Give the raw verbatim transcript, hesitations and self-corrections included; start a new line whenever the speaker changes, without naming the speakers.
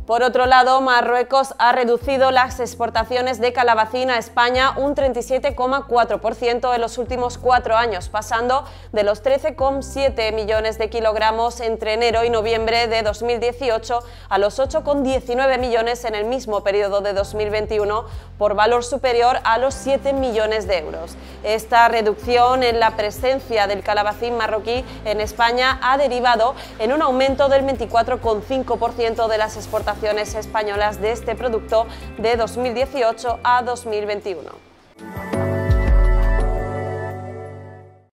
Por otro lado, Marruecos ha reducido las exportaciones de calabacín a España un treinta y siete coma cuatro por ciento en los últimos cuatro años, pasando de los trece coma siete millones de kilogramos entre enero y noviembre de dos mil dieciocho a los ocho coma diecinueve millones en el mismo periodo de dos mil veintiuno, por valor superior a los siete millones de euros. Esta reducción en la presencia del calabacín marroquí en España ha derivado en un aumento del veinticuatro coma cinco por ciento de las exportaciones españolas de este producto de dos mil dieciocho a dos mil veintiuno.